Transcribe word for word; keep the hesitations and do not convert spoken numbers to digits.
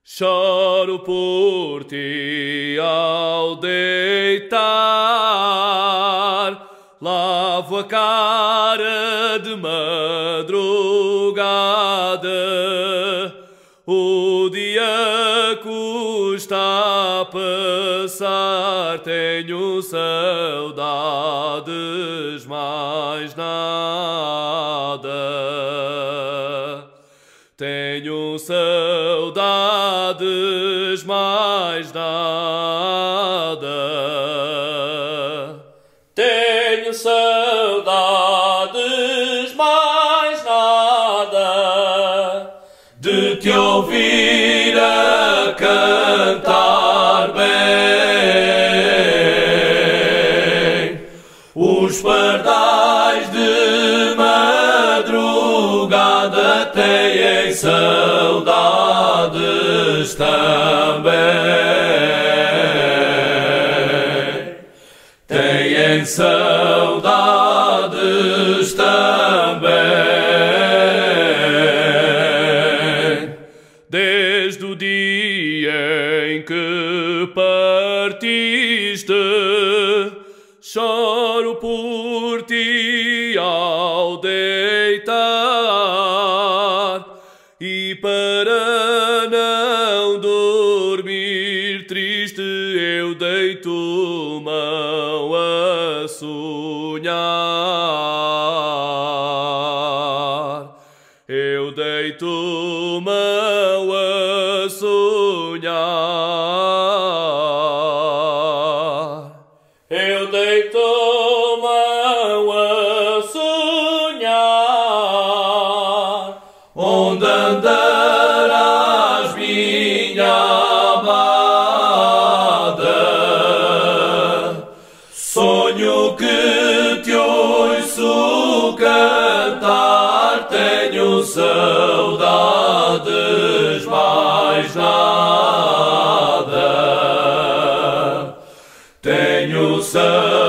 Choro por ti ao deitar, lavo a cara de madrugada, o dia custa a passar, tenho saudades mais nada. Tenho saudades mais nada. Tenho saudades mais nada de te ouvir a cantar bem os pardais de madrugada têm saudades também, têm saudades também. Desde o dia em que partiste, choro por ti ao deitar, e para não dormir triste eu deito mão a sonhar. Eu deito mão a sonhar. Eu deito mão a sonhar. Onde andarás, minha amada? Sonho que te ouço cantar, tenho saudades mais nada. Tenho saudades